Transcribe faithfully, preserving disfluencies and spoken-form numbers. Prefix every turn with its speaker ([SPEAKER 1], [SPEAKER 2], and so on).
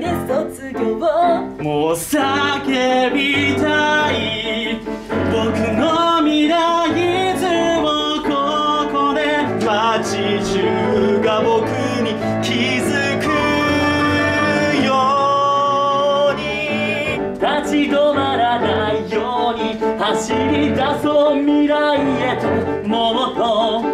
[SPEAKER 1] 卒業
[SPEAKER 2] もう叫びたい僕の未来いつもここで街中が僕に気づくように立ち止まらないように走り出そう未来へともっと